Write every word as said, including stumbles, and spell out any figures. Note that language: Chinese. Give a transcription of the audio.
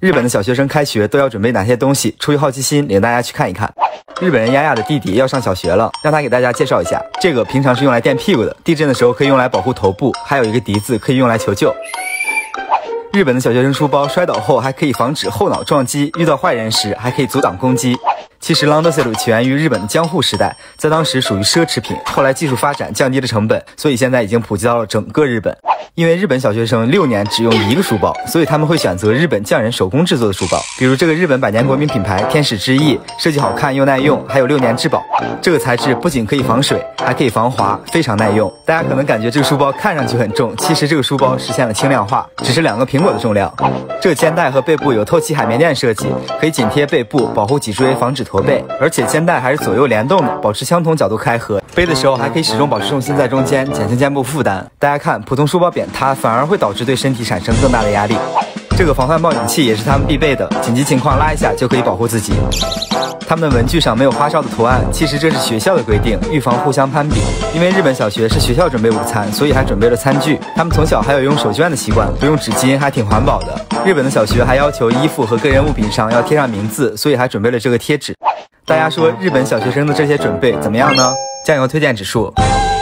日本的小学生开学都要准备哪些东西？出于好奇心，领大家去看一看。日本人丫丫的弟弟要上小学了，让他给大家介绍一下。这个平常是用来垫屁股的，地震的时候可以用来保护头部，还有一个笛子可以用来求救。日本的小学生书包摔倒后还可以防止后脑撞击，遇到坏人时还可以阻挡攻击。其实ランドセル起源于日本的江户时代，在当时属于奢侈品，后来技术发展降低了成本，所以现在已经普及到了整个日本。因为日本小学生六年只用一个书包，所以他们会选择日本匠人手工制作的书包，比如这个日本百年国民品牌天使之翼，设计好看又耐用，还有六年质保。这个材质不仅可以防水，还可以防滑，非常耐用。大家可能感觉这个书包看上去很重，其实这个书包实现了轻量化，只是两个苹果的重量。这个肩带和背部有透气海绵垫设计，可以紧贴背部，保护脊椎，防止驼背。而且肩带还是左右联动的，保持相同角度开合。背的时候还可以始终保持重心在中间，减轻肩部负担。大家看，普通书包扁塌反而会导致对身体产生更大的压力。这个防范报警器也是他们必备的，紧急情况拉一下就可以保护自己。他们的文具上没有花哨的图案，其实这是学校的规定，预防互相攀比。因为日本小学是学校准备午餐，所以还准备了餐具。他们从小还有用手绢的习惯，不用纸巾，还挺环保的。日本的小学还要求衣服和个人物品上要贴上名字，所以还准备了这个贴纸。大家说日本小学生的这些准备怎么样呢？酱油推荐指数